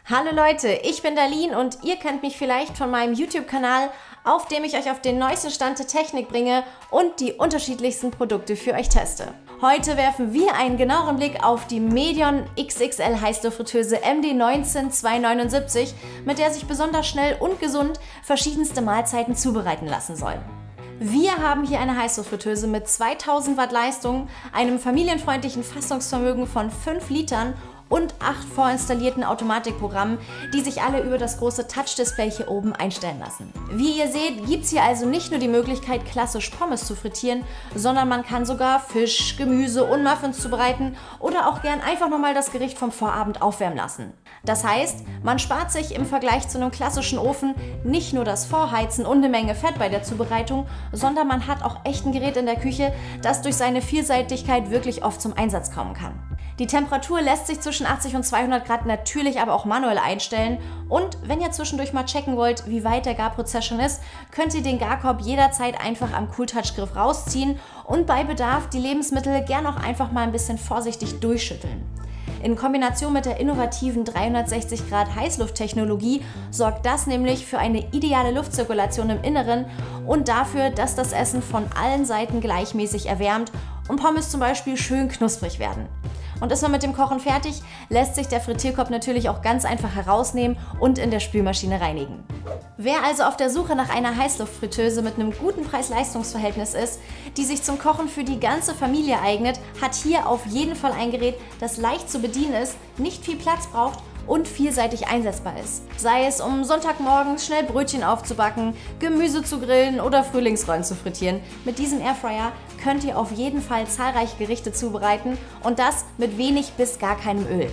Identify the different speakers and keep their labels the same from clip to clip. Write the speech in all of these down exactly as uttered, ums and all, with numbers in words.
Speaker 1: Hallo Leute, ich bin Darlene und ihr kennt mich vielleicht von meinem YouTube-Kanal, auf dem ich euch auf den neuesten Stand der Technik bringe und die unterschiedlichsten Produkte für euch teste. Heute werfen wir einen genaueren Blick auf die Medion X X L Heißluftfritteuse M D eins neun zwei neun sieben, mit der sich besonders schnell und gesund verschiedenste Mahlzeiten zubereiten lassen sollen. Wir haben hier eine Heißluftfritteuse mit zweitausend Watt Leistung, einem familienfreundlichen Fassungsvermögen von fünf Litern und acht vorinstallierten Automatikprogrammen, die sich alle über das große Touch-Display hier oben einstellen lassen. Wie ihr seht, gibt es hier also nicht nur die Möglichkeit, klassisch Pommes zu frittieren, sondern man kann sogar Fisch, Gemüse und Muffins zubereiten oder auch gern einfach nochmal das Gericht vom Vorabend aufwärmen lassen. Das heißt, man spart sich im Vergleich zu einem klassischen Ofen nicht nur das Vorheizen und eine Menge Fett bei der Zubereitung, sondern man hat auch echt ein Gerät in der Küche, das durch seine Vielseitigkeit wirklich oft zum Einsatz kommen kann. Die Temperatur lässt sich zwischen achtzig und zweihundert Grad natürlich aber auch manuell einstellen und wenn ihr zwischendurch mal checken wollt, wie weit der Garprozess schon ist, könnt ihr den Garkorb jederzeit einfach am Cooltouch-Griff rausziehen und bei Bedarf die Lebensmittel gern auch einfach mal ein bisschen vorsichtig durchschütteln. In Kombination mit der innovativen dreihundertsechzig Grad Heißlufttechnologie sorgt das nämlich für eine ideale Luftzirkulation im Inneren und dafür, dass das Essen von allen Seiten gleichmäßig erwärmt und Pommes zum Beispiel schön knusprig werden. Und ist man mit dem Kochen fertig, lässt sich der Frittierkorb natürlich auch ganz einfach herausnehmen und in der Spülmaschine reinigen. Wer also auf der Suche nach einer Heißluftfritteuse mit einem guten Preis-Leistungs-Verhältnis ist, die sich zum Kochen für die ganze Familie eignet, hat hier auf jeden Fall ein Gerät, das leicht zu bedienen ist, nicht viel Platz braucht und vielseitig einsetzbar ist. Sei es um Sonntagmorgens schnell Brötchen aufzubacken, Gemüse zu grillen oder Frühlingsrollen zu frittieren. Mit diesem Airfryer könnt ihr auf jeden Fall zahlreiche Gerichte zubereiten und das mit wenig bis gar keinem Öl.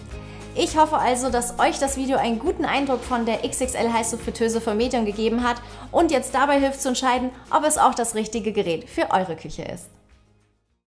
Speaker 1: Ich hoffe also, dass euch das Video einen guten Eindruck von der X X L Heißluftfritteuse von Medion gegeben hat und jetzt dabei hilft zu entscheiden, ob es auch das richtige Gerät für eure Küche ist.